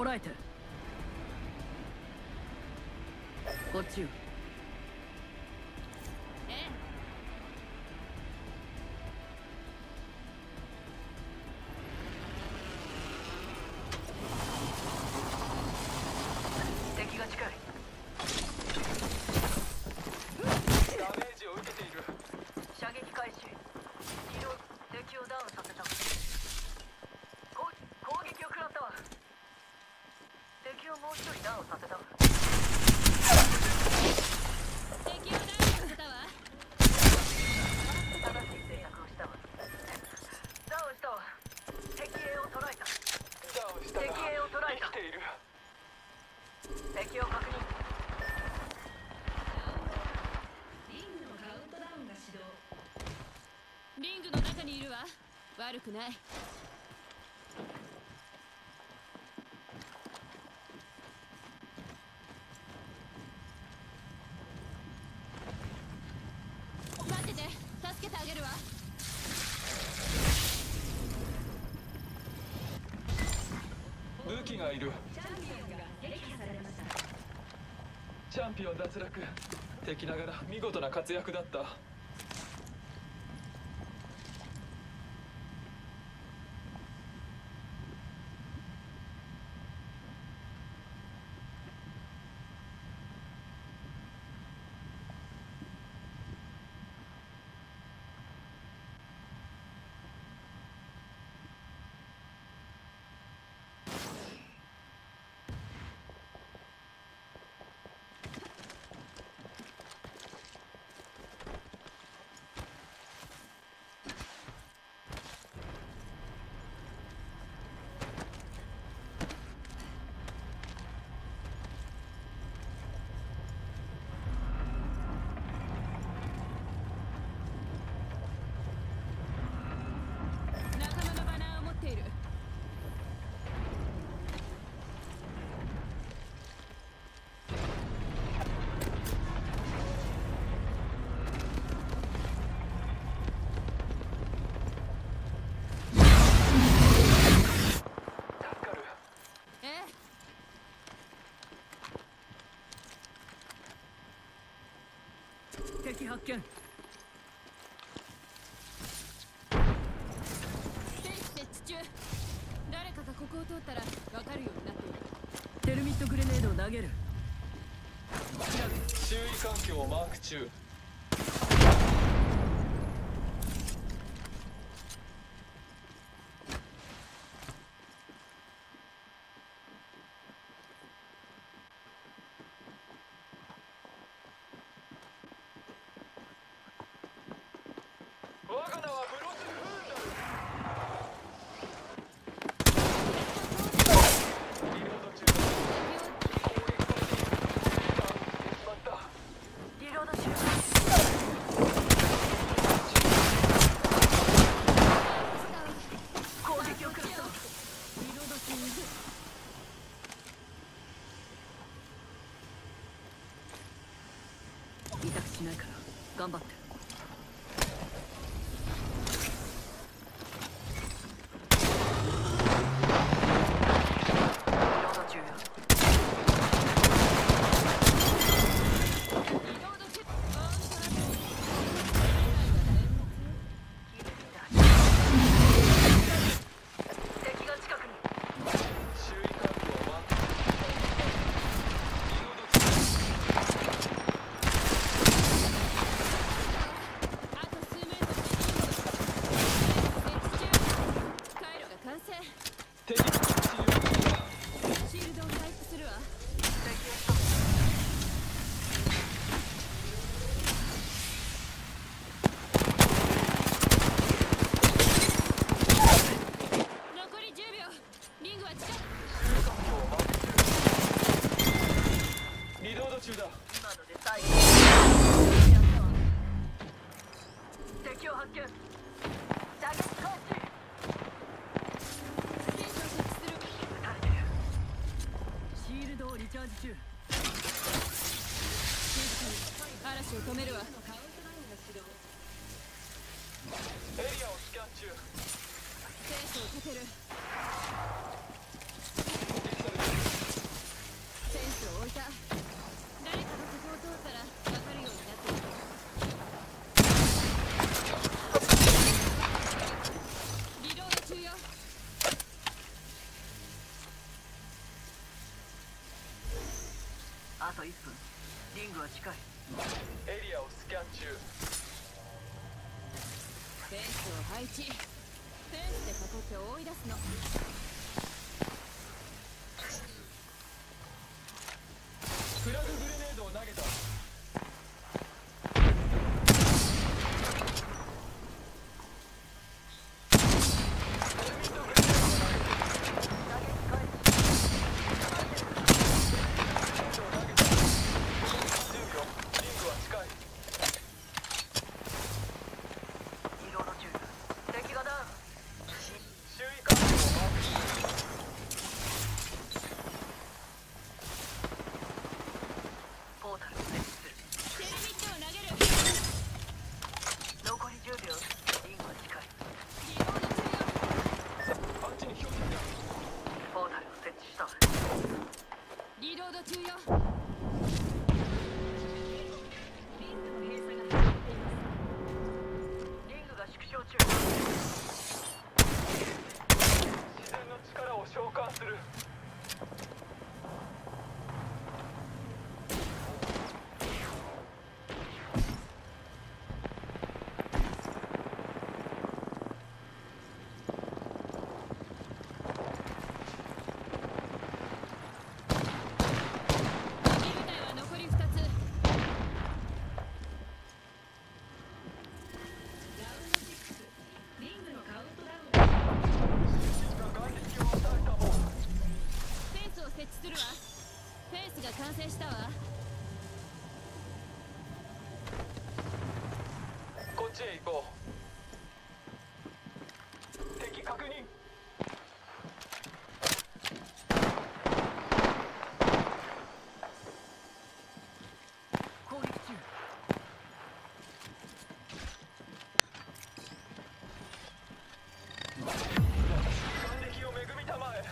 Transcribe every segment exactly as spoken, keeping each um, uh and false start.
こらえて。こっちよ。敵が近い。ダメージを受けている。射撃開始。敵を敵をダウンさせた。こ攻撃を食らったわ。敵をもう一人ダウンさせた。敵をダウンさせたわ。正しい選択をしたわ。ダウンしたわ。敵兵を捕らえた。ダウンした。敵兵を捕らえた。生きている。敵を確認。リングのカウントダウンが始動。リングの中にいるわ。悪くない。待ってて、助けてあげるわ。武器がいる。チャンピオンが撃破されました。チャンピオン脱落。敵ながら見事な活躍だった。敵発見。ステージ設置中。誰かがここを通ったら分かるようになっている。テルミットグレネードを投げる。注意環境をマーク中。我が名はブロス・フーンだ。リロード中だ。攻撃されている。しまった。リロード中だ。攻撃を食らった。リロード中。痛くしないから頑張って。敵を発見。射撃開始。ステーション設置する。撃たれてる。シールドをリチャージ中。嵐を止めるわ。カウントダウンが始動。エリアをスキャン中。ステーションを立てる。 近い。エリアをスキャン中。 フェンスを配置。フェンスで囲って追い出すの。 フラググレネードを投げた。 リロード中よ。 リングの閉鎖が始まっています。リングが縮小中。自然の力を召喚する。 完成したわ。 こっちへ行こう。敵確認。攻撃中。反撃を恵みたまえ。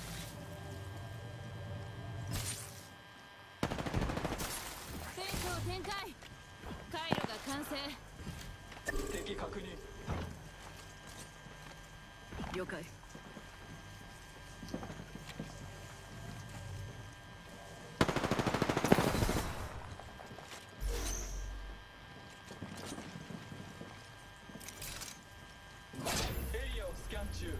展開。回路が完成。 敵確認。 了解。 エリアをスキャン中。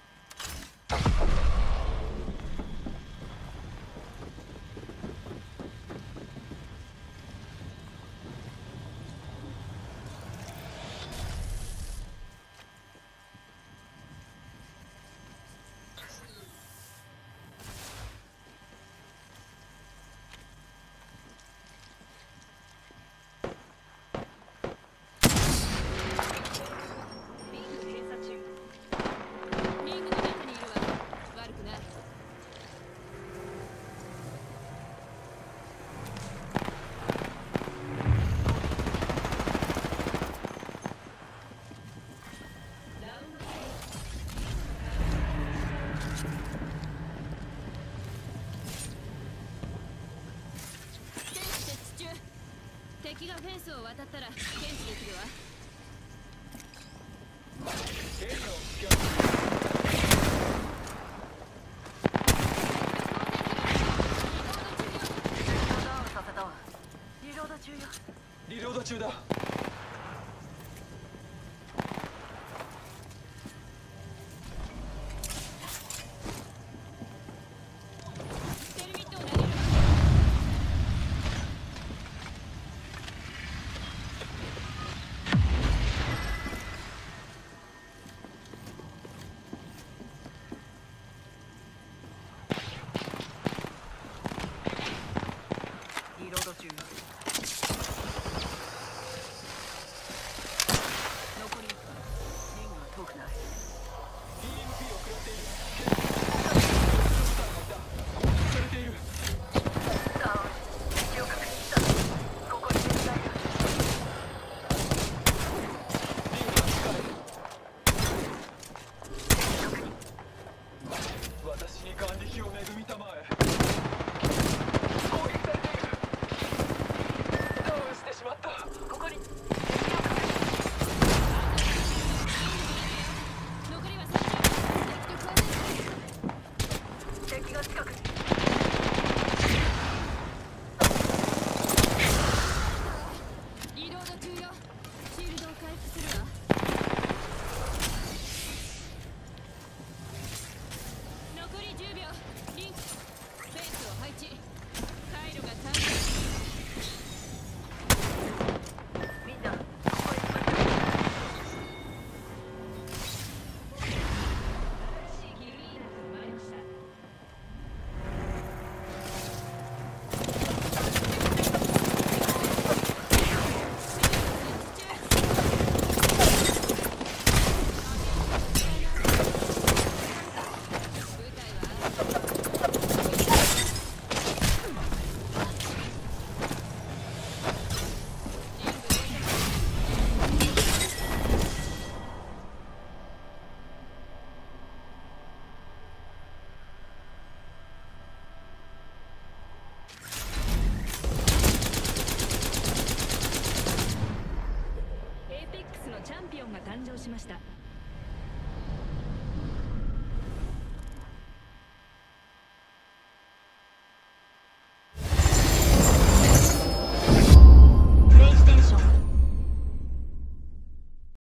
敵がフェンスを渡ったら検知できるわ。 エリアをスキャン。ダウンさせたわ。リロード中よ。リロード中だ。 しました。